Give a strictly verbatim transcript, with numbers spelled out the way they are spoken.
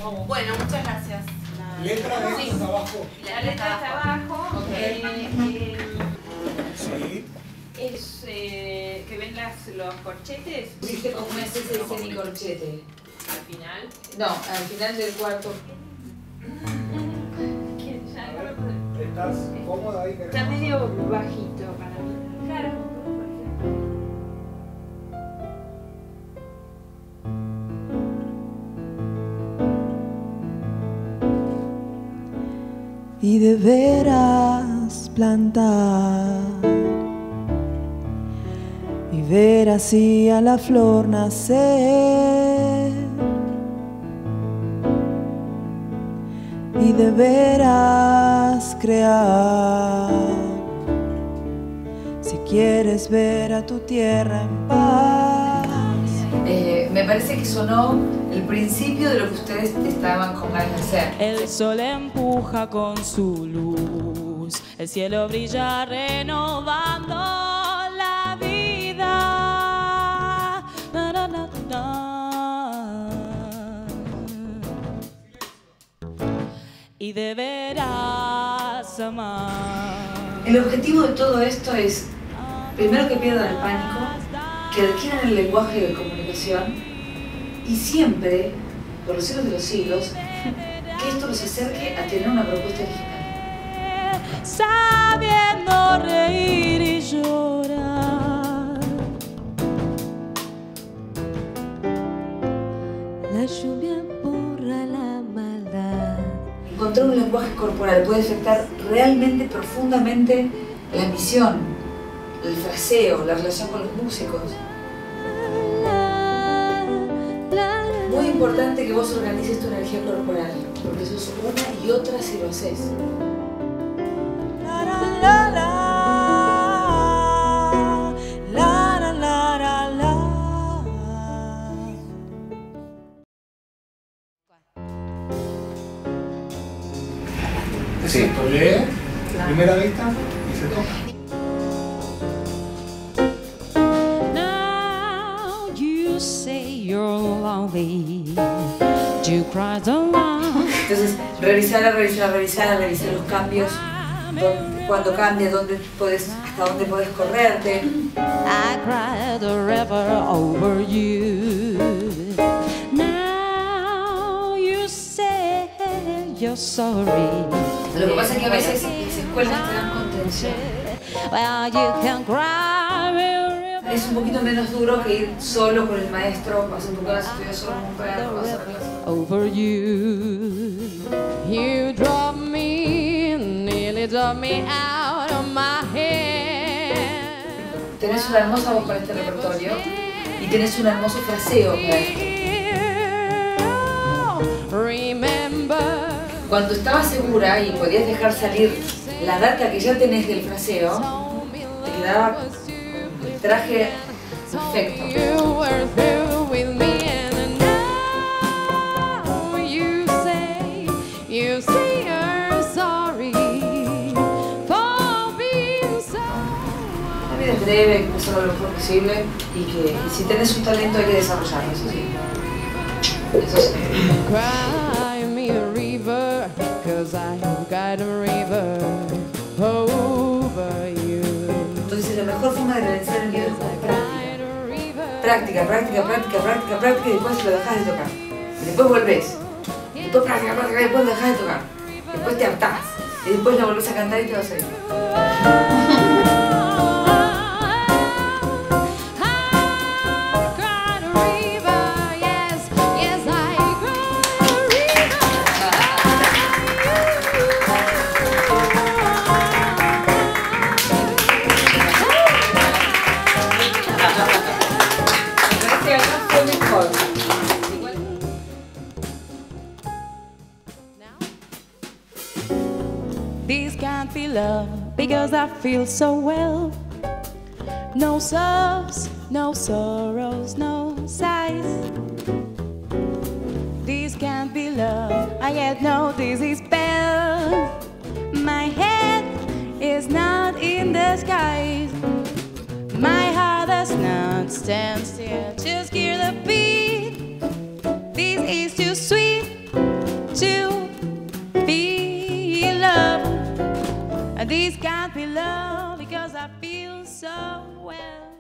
vamos. Bueno, muchas gracias. La letra de sí. está abajo. La letra está abajo. Okay. Eh, eh, Sí. es eh, que ven las, los corchetes. Viste cómo es ese semicorchete. Al final. No, al final del cuarto. ¿Estás cómoda ahí? Está medio bajito para mí. Claro. Y deberás plantar y ver así a la flor nacer, y deberás crear si quieres ver a tu tierra en paz. Eh, me parece que sonó el principio de lo que ustedes estaban con ganas de hacer. El sol empuja con su luz, el cielo brilla renovando la vida. Na, na, na, na. Y deberás amar. El objetivo de todo esto es, primero, que pierdan el pánico, que adquieran el lenguaje de comunicación y siempre, por los siglos de los siglos, que esto los acerque a tener una propuesta original. Sabiendo reír y llorar. La lluvia borra la maldad. Encontrar un lenguaje corporal puede afectar realmente profundamente la misión, el fraseo, la relación con los músicos. Muy importante que vos organices tu energía corporal, porque sos una y otra si lo haces. La, la, la, la. La, la, la, la, la. Sí. Esto lee, primera vista y se toca. Now you say you're lonely. You cried alone. Entonces, revisar, revisar, revisar, revisar los cambios, dónde, cuando cambia, dónde podés, hasta dónde podés correrte. I cried a river over you. Now you say you're sorry. Lo que pasa es que a veces las escuelas te dan contención. Well, you can cry a river. Es un poquito menos duro que ir solo con el maestro, vas en tu casa, estudias solo con un perro, vas a la clase. Over you, you drove me, nearly drove me out of my head. Tenés una hermosa voz para este repertorio y tenés un hermoso fraseo para esto. Remember. Cuando estabas segura y podías dejar salir la data que ya tenés del fraseo, te quedaba el traje perfecto. You were through with me and now you say, you say you're sorry for being so. La vida es breve, hay que pasarlo lo mejor posible y que y si tenés un talento hay que desarrollarlo, eso sí. Eso sí. Cry me a river, cause I've got a river over you. Entonces la mejor forma de realizar el video es con práctica. Práctica, práctica, práctica, práctica, práctica y después lo dejas de tocar. Y después volvés. Y después práctica, práctica y después lo dejas de tocar. Después te hartás. Y después la volvés a cantar y te vas a ir. This can't be love because I feel so well. No sobs, no sorrows, no sighs. This can't be love, I yet know this is spell. My head is not in the skies. My heart does not stand still, just hear the beat. This is too sweet. to feel love. This can't be love because I feel so well.